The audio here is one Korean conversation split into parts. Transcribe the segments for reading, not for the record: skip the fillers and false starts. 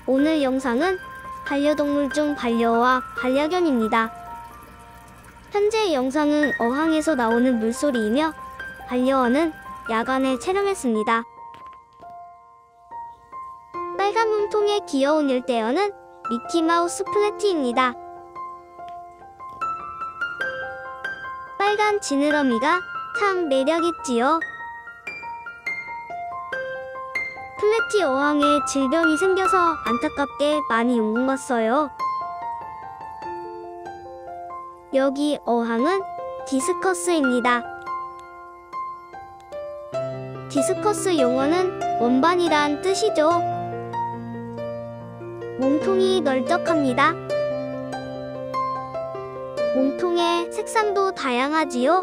오늘 영상은 반려동물 중 반려어와 반려견입니다. 현재 영상은 어항에서 나오는 물소리이며 반려어는 야간에 촬영했습니다. 빨간 몸통의 귀여운 열대어는 미키마우스 플래티입니다. 빨간 지느러미가 참 매력있지요. 플래티 어항에 질병이 생겨서 안타깝게 많이 욕먹었어요. 여기 어항은 디스커스입니다. 디스커스 용어는 원반이란 뜻이죠. 몸통이 널쩍합니다. 몸통의 색상도 다양하지요.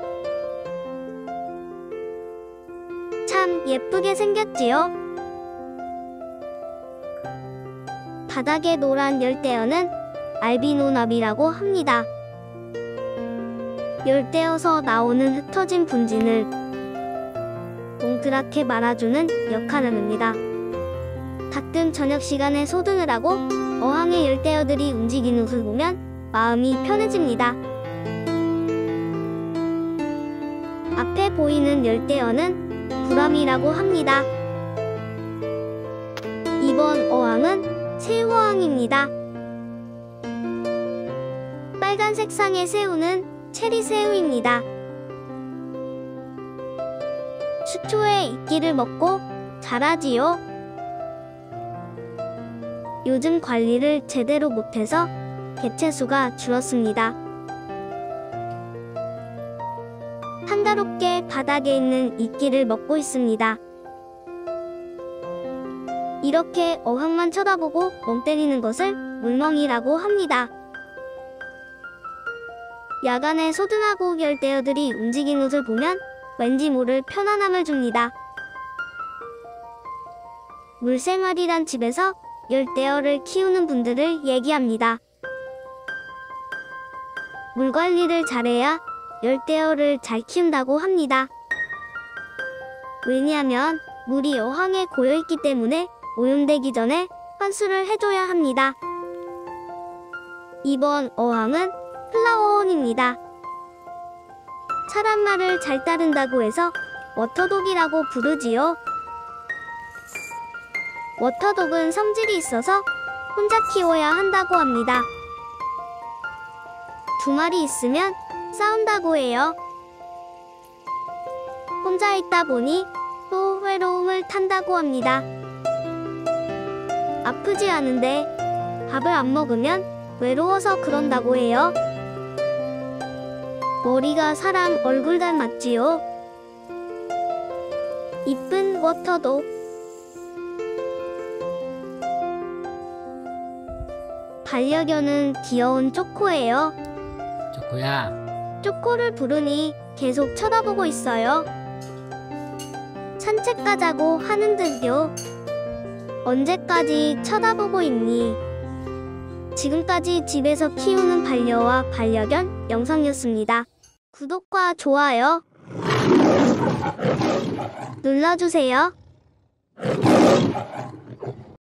참 예쁘게 생겼지요. 바닥에 노란 열대어는 알비노 나비라고 합니다. 열대어서 나오는 흩어진 분진을 동그랗게 말아주는 역할을 합니다. 가끔 저녁 시간에 소등을 하고 어항의 열대어들이 움직이는 것을 보면 마음이 편해집니다. 앞에 보이는 열대어는 구람이라고 합니다. 이번 어항은 새우어항입니다. 빨간 색상의 새우는 체리새우입니다. 수초에 이끼를 먹고 자라지요. 요즘 관리를 제대로 못해서 개체수가 줄었습니다. 한가롭게 바닥에 있는 이끼를 먹고 있습니다. 이렇게 어항만 쳐다보고 멍 때리는 것을 물멍이라고 합니다. 야간에 소등하고 열대어들이 움직이는 것을 보면 왠지 모를 편안함을 줍니다. 물생활이란 집에서 열대어를 키우는 분들을 얘기합니다. 물관리를 잘해야 열대어를 잘 키운다고 합니다. 왜냐하면 물이 어항에 고여있기 때문에 오염되기 전에 환수를 해줘야 합니다. 이번 어항은 플라워원입니다. 사람 말을 잘 따른다고 해서 워터독이라고 부르지요. 워터독은 성질이 있어서 혼자 키워야 한다고 합니다. 두 마리 있으면 싸운다고 해요. 혼자 있다 보니 또 외로움을 탄다고 합니다. 아프지 않은데 밥을 안 먹으면 외로워서 그런다고 해요. 머리가 사람 얼굴 닮았지요. 이쁜 워터독. 반려견은 귀여운 쪼코예요. 쪼코야. 쪼코를 부르니 계속 쳐다보고 있어요. 산책 가자고 하는 듯요. 언제까지 쳐다보고 있니? 지금까지 집에서 키우는 반려와 반려견 영상이었습니다. 구독과 좋아요 눌러주세요.